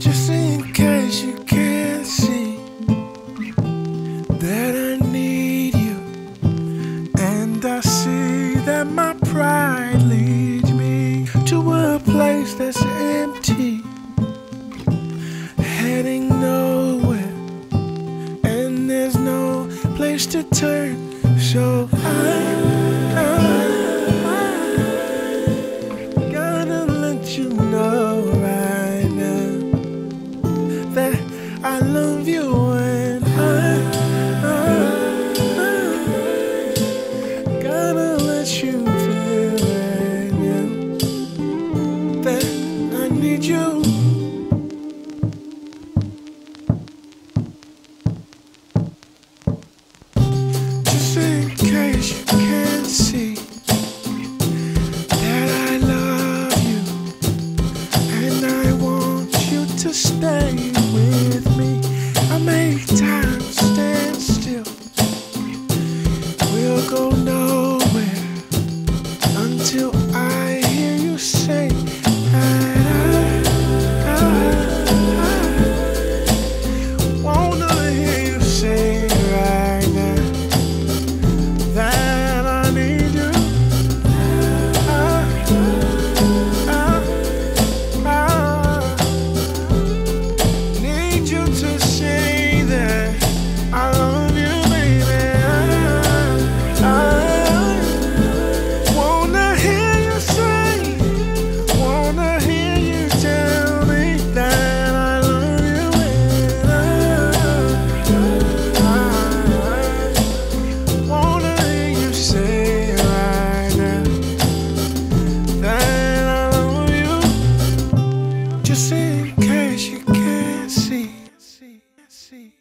Just in case you can't see that I need you, and I see that my pride leads me to a place that's empty, heading nowhere, and there's no place to turn. So I gotta let you know right now that I love you, and I gotta let you feel right now that I need you. Just in case you can't see that I love you, and I want you to stay with me. I make time stand still. We'll go nowhere until I hear you say that I wanna hear you say right now that I need you. Need you to say that I love you, baby. I wanna hear you say, wanna hear you tell me that I love you, and I wanna hear you say right now that I love you. Just in case you can't see.